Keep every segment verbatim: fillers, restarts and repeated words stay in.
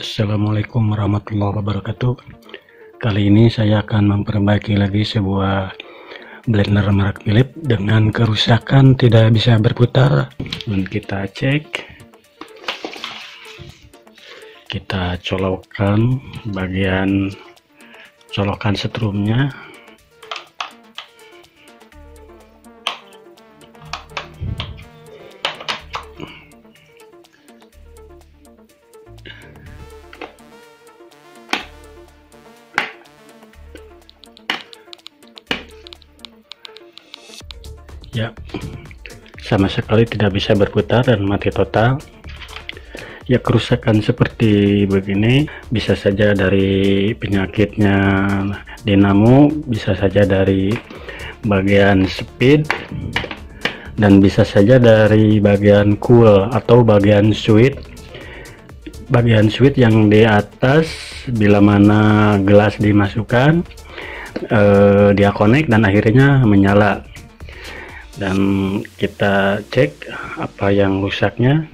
Assalamualaikum warahmatullahi wabarakatuh. Kali ini saya akan memperbaiki lagi sebuah blender merek Philips dengan kerusakan tidak bisa berputar. Dan kita cek, kita colokkan bagian colokan setrumnya. Ya, sama sekali tidak bisa berputar dan mati total. Ya, kerusakan seperti begini bisa saja dari penyakitnya dinamo, bisa saja dari bagian speed, dan bisa saja dari bagian cool atau bagian switch. Bagian switch yang di atas, bila mana gelas dimasukkan, eh, dia connect dan akhirnya menyala. Dan kita cek apa yang rusaknya.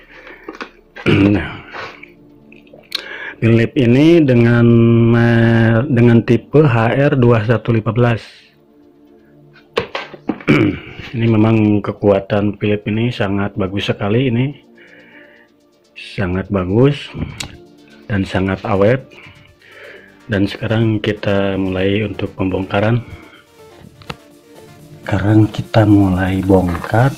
Philips ini dengan dengan tipe H R dua satu lima belas. Ini memang kekuatan Philips ini sangat bagus sekali, ini sangat bagus dan sangat awet. Dan sekarang kita mulai untuk pembongkaran. Sekarang kita mulai bongkar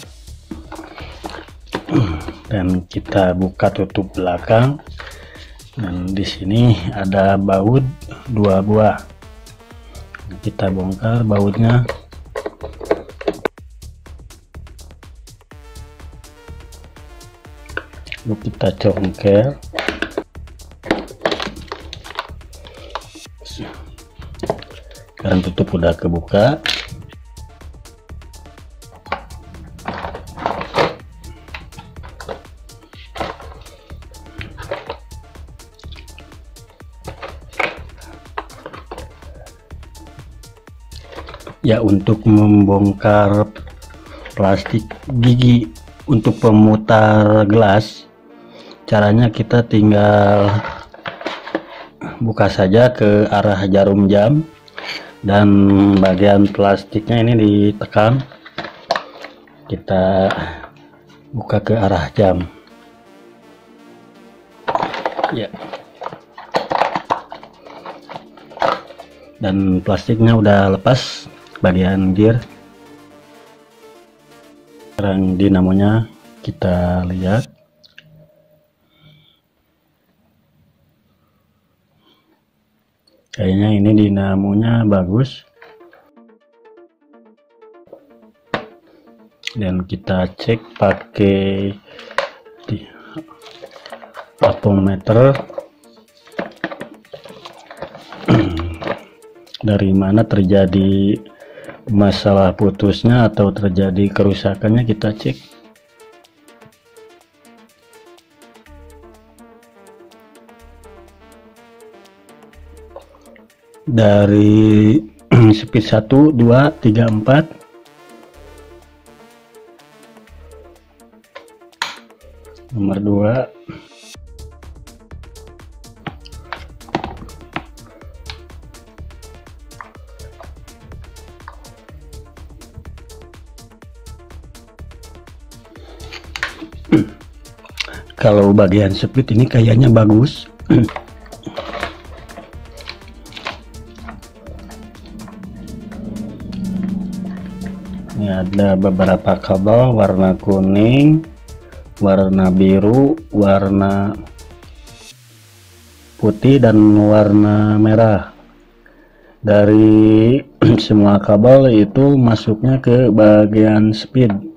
dan kita buka tutup belakang. Dan di sini ada baut dua buah. Kita bongkar bautnya. Lalu kita congkel. Sekarang tutup udah kebuka. Ya, untuk membongkar plastik gigi untuk pemutar gelas, caranya kita tinggal buka saja ke arah jarum jam dan bagian plastiknya ini ditekan, kita buka ke arah jam. Ya, dan plastiknya udah lepas bagian gear. Sekarang dinamonya kita lihat. Kayaknya ini dinamonya bagus. Dan kita cek pakai di apometer. Dari mana terjadi masalah putusnya atau terjadi kerusakannya, kita cek. Dari speed satu, dua, tiga, empat. Nomor dua. Kalau bagian speed ini kayaknya bagus. Ini ada beberapa kabel warna kuning, warna biru, warna putih, dan warna merah. Dari semua kabel itu masuknya ke bagian speed.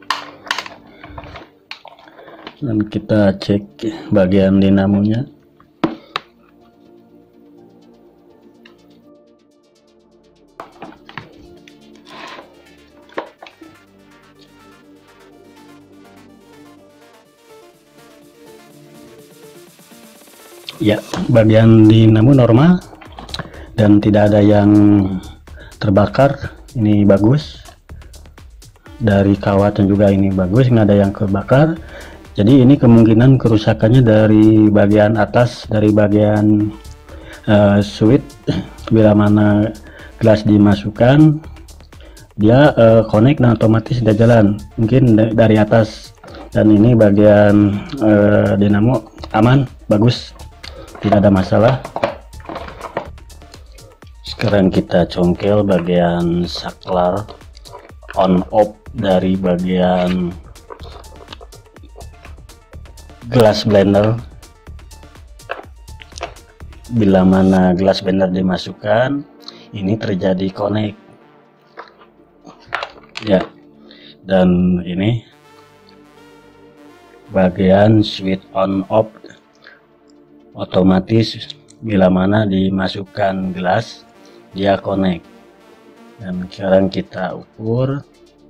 Dan kita cek bagian dinamonya. Ya, bagian dinamo normal dan tidak ada yang terbakar. Ini bagus. Dari kawatnya juga ini bagus, nggak ada yang kebakar. Jadi ini kemungkinan kerusakannya dari bagian atas, dari bagian uh, switch. Bila mana gelas dimasukkan, dia uh, connect dan otomatis dia jalan, mungkin dari atas. Dan ini bagian uh, dinamo aman, bagus, tidak ada masalah. Sekarang kita congkel bagian saklar on off dari bagian glass blender. Bila mana glass blender dimasukkan, ini terjadi connect ya. Dan ini bagian switch on off otomatis, bila mana dimasukkan gelas dia connect. Dan sekarang kita ukur.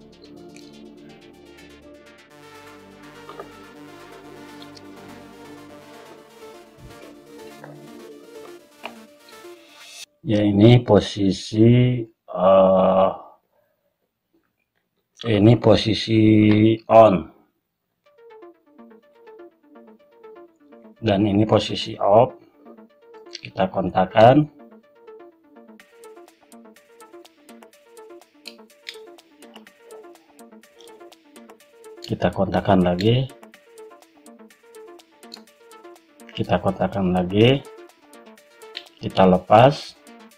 Ya, ini posisi uh, ini posisi on dan ini posisi off. Kita kontakkan. Kita kontakkan lagi. Kita kontakkan lagi. Kita lepas.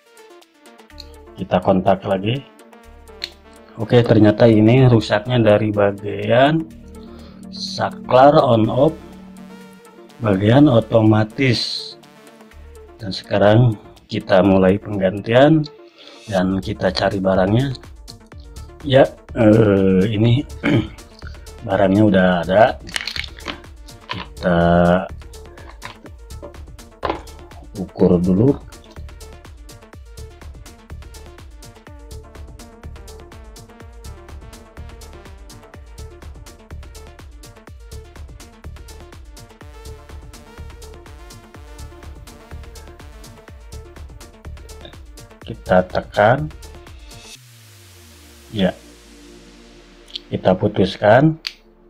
Kita kontak lagi. Oke, ternyata ini rusaknya dari bagian saklar on off, bagian otomatis. Dan sekarang kita mulai penggantian dan kita cari barangnya. Ya, eh, ini barangnya udah ada. Kita ukur dulu. Kita tekan, ya, kita putuskan,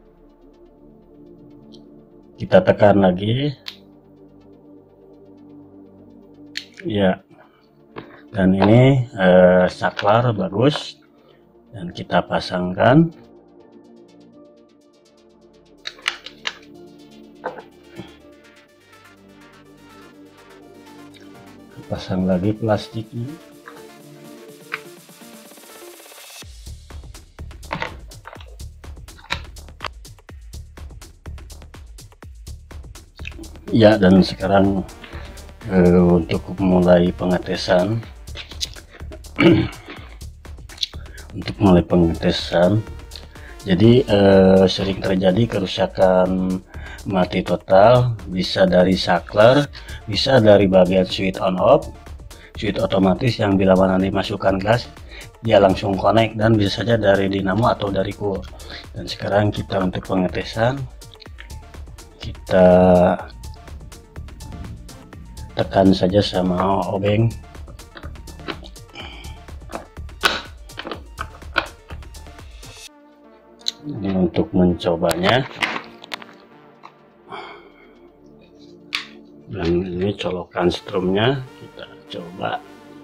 kita tekan lagi, ya, dan ini eh, saklar bagus, dan kita pasangkan. Pasang lagi plastiknya. Ya, dan sekarang eh, untuk mulai pengetesan untuk mulai pengetesan jadi eh, sering terjadi kerusakan mati total, bisa dari saklar, bisa dari bagian switch on off, switch otomatis yang bila mana dimasukkan gas dia langsung connect, dan bisa saja dari dinamo atau dari cool. Dan sekarang kita untuk pengetesan, kita tekan saja sama obeng. Ini untuk mencobanya. Dan ini colokan strumnya, kita coba.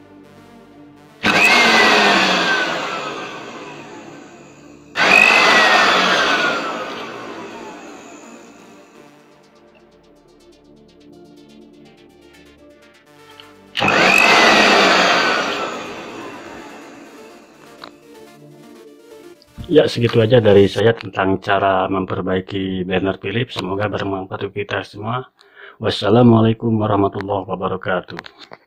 Ya, segitu aja dari saya tentang cara memperbaiki blender Philips. Semoga bermanfaat untuk kita semua. Wassalamualaikum warahmatullahi wabarakatuh.